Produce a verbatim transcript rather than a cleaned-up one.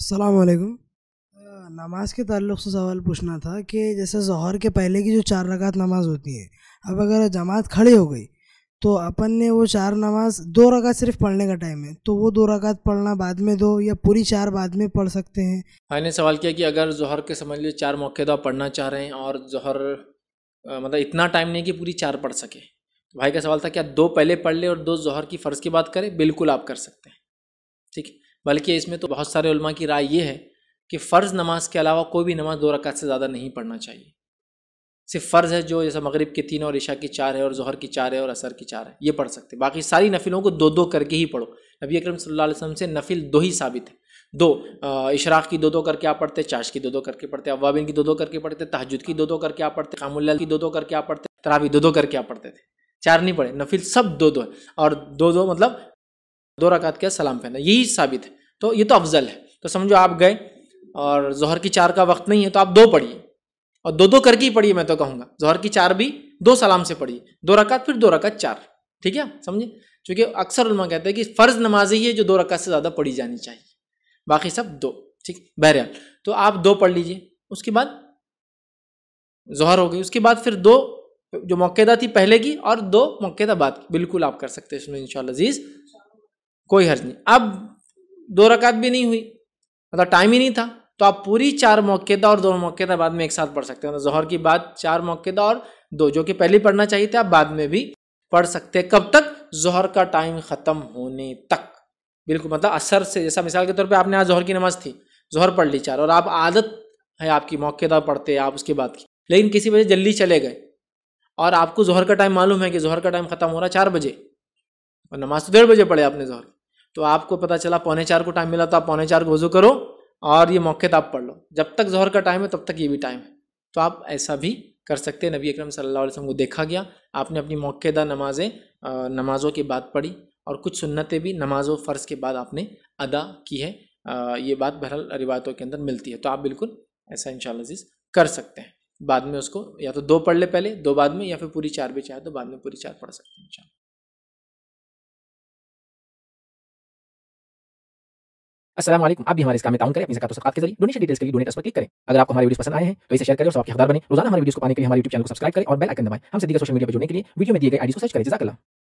السلام علیکم. نماز کے تعلق سے سوال پوچھنا تھا کہ جیسے ظہر کے پہلے کی جو چار رکعت نماز ہوتی ہے، اب اگر جماعت کھڑی ہو گئی تو اپن نے وہ چار نماز دو رکعت صرف پڑھنے کا ٹائم ہے، تو وہ دو رکعت پڑھنا بعد میں دو یا پوری چار بعد میں پڑھ سکتے ہیں؟ بھائی نے سوال کیا کہ اگر ظہر کے سمجھ لیے چار موقع آپ پڑھنا چاہ رہے ہیں اور ظہر مطلب اتنا ٹائم نہیں کہ پوری چار پڑھ سکے، تو بھائی کا سوال تھا کیا دو پہلے پڑھ لے اور دو ظہر کی فرض کی بات کرے؟ بالکل آپ کر سکتے ہیں، ٹھیک ہے. بلکہ اس میں تو بہت سارے علماء کی رائے یہ ہے کہ فرض نماز کے علاوہ کوئی بھی نماز دو رکعت سے زیادہ نہیں پڑھنا چاہیے. صرف فرض ہے جو جیسے مغرب کی تین اور عشاء کی چار ہے اور ظہر کی چار ہے اور عصر کی چار ہے، یہ پڑھ سکتے ہیں. باقی ساری نفلوں کو دو دو کر کے ہی پڑھو. نبی اکرم صلی اللہ علیہ وسلم سے نفل دو ہی ثابت ہے. دو اشراق کی دو دو کر کے آپ پڑھتے، چاش کی دو دو کر کے پڑھتے، اوابین کی دو دو کر کے پڑھتے، تہجد کی دو دو کر کے آپ پڑھتے، قیام اللیل کی دو دو کر کے آپ پڑھتے، تراویح دو دو کر کے آپ پڑھتے تھے. چار نہیں پڑھے، نفل سب دو دو ہے. اور دو دو مطلب دو رکعت کا سلام پھیرنا، یہی ثابت ہے. تو یہ تو افضل ہے. تو سمجھو آپ گئے اور ظہر کی چار کا وقت نہیں ہے تو آپ دو پڑھیے اور دو دو کر کے ہی پڑھیے. میں تو کہوں گا ظہر کی چار بھی دو سلام سے پڑھیے، دو رکعت پھر دو رکعت چار، ٹھیک ہے سمجھے. چونکہ اکثر علماء کہتے ہیں کہ فرض نماز ہی ہے جو دو رکعت سے زیادہ پڑھی جانی چاہیے، باقی سب دو، ٹھیک. بہرحال تو آپ دو پڑھ لیجئے، اس کے بعد ظہر ہو گئی، اس کے بعد پھر دو جو موقعہ تھی پہلے کی اور دو موقعہ بعد کی، بالکل آپ کر سکتے ہیں. اس میں انشاءاللہ عزیز کوئی حرج نہیں. اب دو رکعت بھی نہیں ہوئی، مطلب ٹائم ہی نہیں تھا، تو آپ پوری چار موقعہ اور دو موقعہ بعد میں ایک ساتھ پڑھ سکتے ہیں. ظہر کی بعد چار موقعہ اور دو جو کہ پہلے پڑھنا چاہیے تھا، آپ بعد میں بھی پڑھ سکتے ہیں. کب تک؟ ظہر کا ٹائم ختم ہونے تک. بالکل مطلب عصر سے، جیسا مثال کے طور پہ آپ نے آج ظہر کی نماز تھی، ظہر پڑھ لی چار، اور آپ عادت ہے آپ کی موقعہ پڑھتے آپ اس کے بعد کی، لیکن کسی وجہ جلدی چلے گئے اور آپ کو ظہر کا ٹائم معلوم ہے کہ ظہر کا ٹائم ختم ہو رہا چار بجے اور نماز تو ڈیڑھ بجے پڑھے آپ نے ظہر، تو آپ کو پتہ چلا پونے چار کو ٹائم ملا تو آپ پونے چار کو وضو کرو اور یہ موقع آپ پڑھ لو. جب تک ظہر کا ٹائم ہے تب تک یہ بھی ٹائم ہے، تو آپ ایسا بھی کر سکتے ہیں. نبی اکرم صلی اللہ علیہ وسلم کو دیکھا گیا، آپ نے اپنی موقعہ نمازیں نمازوں کے بعد پڑھی اور کچھ سنتیں بھی نماز و فرض کے بعد آپ نے ادا کی ہے. یہ بات بہرحال روایتوں کے اندر ملتی ہے، تو آپ بالکل ایسا انشاءاللہ عزیز کر سکتے ہیں. بعد میں اس کو یا تو دو پڑھ لے پہلے، دو بعد میں، یا پھر پوری چار بھی چاہے تو بعد میں پوری چار پڑھ سکتے ہیں انشاءاللہ. السلام علیکم. آپ بھی ہمارے اس کام میں تعاون کریں اپنی زکات و صدقات کے ذریعے. ڈونیشن ڈیٹیلز کے لیے ڈونیٹ اس پر کلک کریں. اگر آپ کو ہمارے ویڈیوز پسند آئے ہیں تو اسے شیئر کریں اور ثواب کے حقدار بنیں. روزانہ ہمارے ویڈیوز کو پانے کے لیے ہمارے یوٹیوب چینل کو سبسکرائب کریں اور بیل آئکن دبائیں. ہم سے دیگر سوشل میڈیا پر جڑنے کے لیے ویڈیو میں دیے گئے آئی ڈیز کو سرچ کریں. جزاک اللہ.